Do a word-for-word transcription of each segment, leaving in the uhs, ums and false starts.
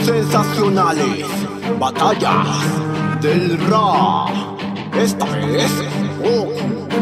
sensacionales batallas del Ra. Esta vez Goku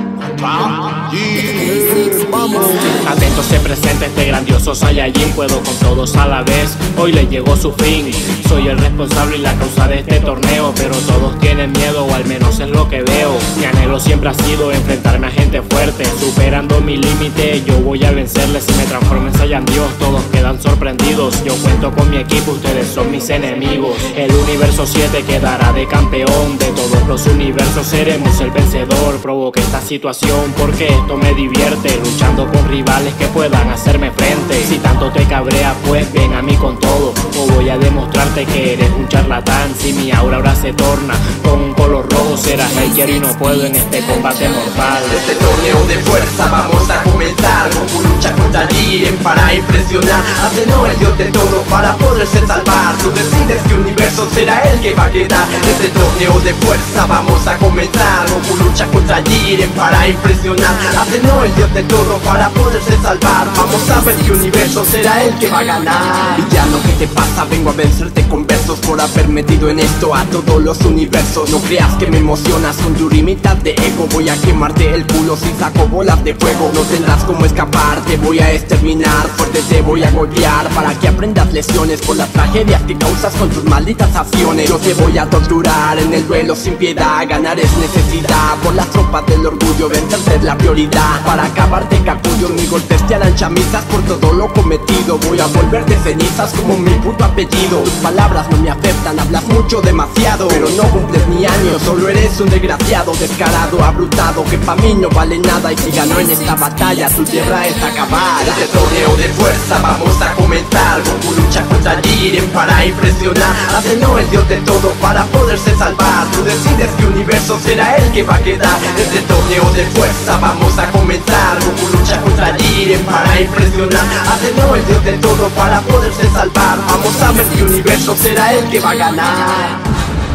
contra Jiren. Vamos. Atento se presenta este grandioso Saiyajin. Puedo con todos a la vez, hoy le llegó su fin. Soy el responsable y la causa de este torneo, pero todos tienen miedo, o al menos es lo que veo. Mi anhelo siempre ha sido enfrentarme a gente fuerte, superando mi límite, yo voy a vencerles. Si me transformo en Saiyan Dios, todos quedan sorprendidos. Yo cuento con mi equipo, ustedes son mis enemigos. El universo siete quedará de campeón, de todos los universos seremos el vencedor. Provoqué esta situación porque esto me divierte, luchando con rivales que puedan hacerme frente. Si tanto te cabrea, pues ven a mí con todo, o voy a demostrarte que eres un charlatán. Si mi aura ahora se torna con un color rojo, serás el quiero y no puedo en este combate mortal. Este torneo de fuerza vamos a comenzar. Goku lucha contra Jiren para impresionar. Hacenó el dios de todo para poderse salvar. Tú decides qué universo será el que va a quedar. Este torneo de fuerza vamos a comenzar. Goku lucha contra Jiren para impresionar. Hacenó el dios de todo para poderse salvar. Vamos a ver qué universo será el que va a ganar. Villano, ¿qué te pasa? Vengo a vencerte con versos por haber metido en esto a todos los universos. No creas que me emocionas con tu mitad de ego. Voy a quemarte el culo si saco bolas de fuego. No tendrás cómo escapar, te voy a exterminar. Fuerte te voy a golpear para que aprendas lecciones por las tragedias que causas con tus malditas acciones. Yo te voy a torturar en el duelo sin piedad. Ganar es necesidad, por las tropas del orgullo vencerte es la prioridad. Para acabarte capullo, mis golpes te harán chamisas por todo lo cometido. Voy a volverte cenizas como mi puto apellido. Tus palabras no me afectan, hablas mucho demasiado, pero no cumples ni años, solo eres un desgraciado, descarado, abrutado, que pa' mí no vale nada. Y si ganó en esta batalla, tu tierra está acabada. Este torneo de fuerza vamos a comenzar. Goku lucha contra Jiren para impresionar. Hacenó el dios de todo para poderse salvar. Tú decides qué universo será el que va a quedar. Este torneo de fuerza vamos a comenzar. Goku lucha contra Jiren para impresionar. Hacenó el dios de todo para poderse salvar. Vamos a ver qué universo será el que va a ganar.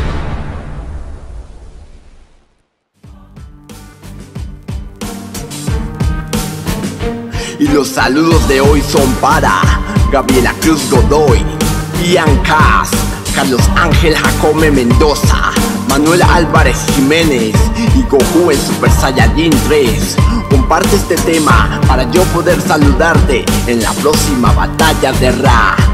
Y los saludos de hoy son para Gabriela Cruz Godoy, Ian Cas, Carlos Ángel Jacome Mendoza, Manuel Álvarez Jiménez y Goku en Super Saiyajin tres. Comparte este tema para yo poder saludarte en la próxima batalla de Ra.